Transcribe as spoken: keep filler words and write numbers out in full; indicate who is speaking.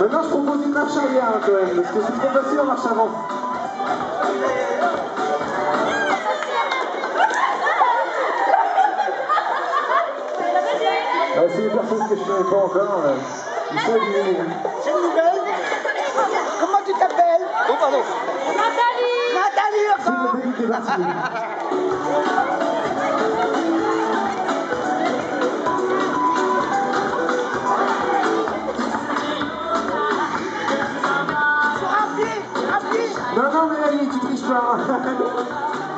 Speaker 1: Maintenant, je propose une marche arrière quand même, parce que c'est trop facile en marche avant. Ah, c'est les personnes que je ne connais pas encore. Euh, ils sont du...
Speaker 2: C'est une nouvelle. Comment tu t'appelles?
Speaker 3: Oh, pardon.
Speaker 2: Nathalie. Nathalie,
Speaker 1: C'est
Speaker 2: encore.
Speaker 1: le début qui est parti.
Speaker 2: À pied, à pied.
Speaker 1: Non, non, Mélanie, tu triches pas.